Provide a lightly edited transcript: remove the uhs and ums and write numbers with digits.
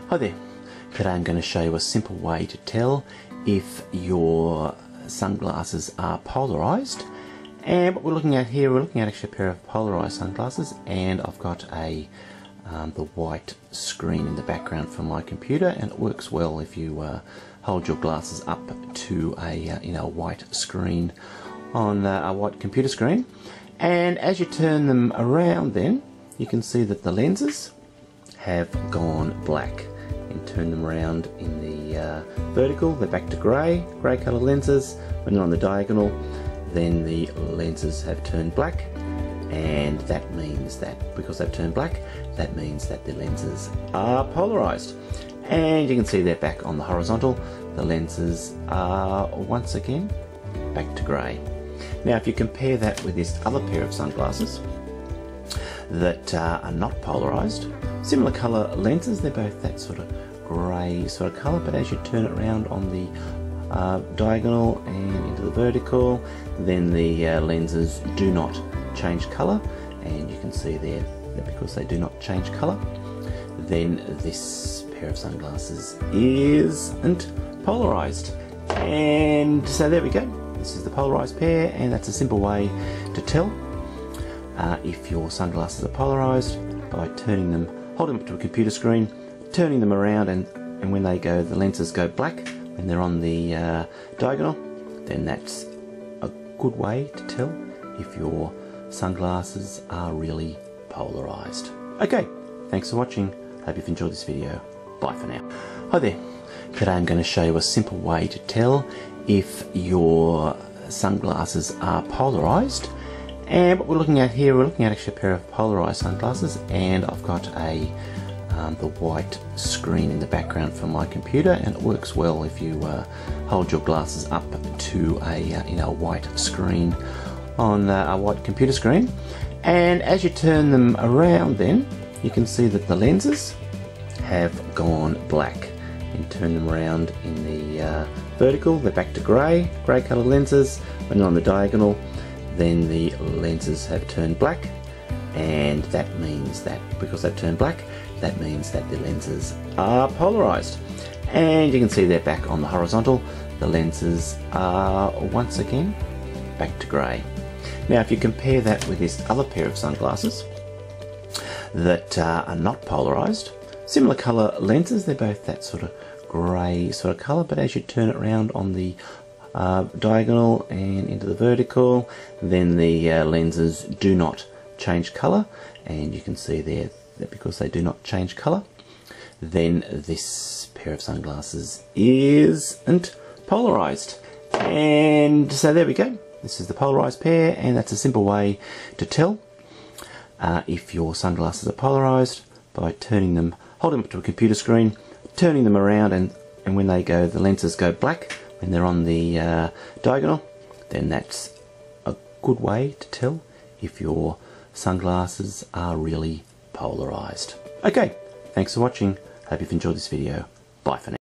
Hi there, today I'm going to show you a simple way to tell if your sunglasses are polarized. And what we're looking at here, we're looking at actually a pair of polarized sunglasses, and I've got the white screen in the background for my computer, and it works well if you hold your glasses up to a white screen on a white computer screen. And as you turn them around, then you can see that the lenses have gone black. And turn them around in the vertical, they're back to grey coloured lenses. When they're on the diagonal, then the lenses have turned black, and that means that because they've turned black, that means that the lenses are polarized. And you can see they're back on the horizontal, the lenses are once again back to grey. Now if you compare that with this other pair of sunglasses that are not polarized, similar colour lenses, they're both that sort of grey sort of colour, but as you turn it around on the diagonal and into the vertical, then the lenses do not change colour, and you can see there that because they do not change colour, then this pair of sunglasses isn't polarized. And so there we go, this is the polarized pair, and that's a simple way to tell if your sunglasses are polarized by turning them, holding them up to a computer screen, turning them around, and when they go, the lenses go black when they're on the diagonal, then that's a good way to tell if your sunglasses are really polarized. Okay, thanks for watching. Hope you've enjoyed this video. Bye for now. Hi there. Today I'm going to show you a simple way to tell if your sunglasses are polarized. And what we're looking at here, we're looking at actually a pair of polarized sunglasses, and I've got the white screen in the background for my computer, and it works well if you hold your glasses up to a white screen on a white computer screen. And as you turn them around, then you can see that the lenses have gone black. And turn them around in the vertical, they're back to grey coloured lenses. When they're on the diagonal, then the lenses have turned black, and that means that because they've turned black, that means that the lenses are polarized. And you can see they're back on the horizontal, the lenses are once again back to grey. Now if you compare that with this other pair of sunglasses that are not polarized, similar colour lenses, they're both that sort of grey sort of colour, but as you turn it around on the diagonal and into the vertical, then the lenses do not change colour, and you can see there that because they do not change colour, then this pair of sunglasses isn't polarized. And so there we go, this is the polarized pair, and that's a simple way to tell if your sunglasses are polarized by turning them, holding them up to a computer screen, turning them around, and when they go, the lenses go black when they're on the diagonal, then that's a good way to tell if your sunglasses are really polarized. Okay, thanks for watching. Hope you've enjoyed this video. Bye for now.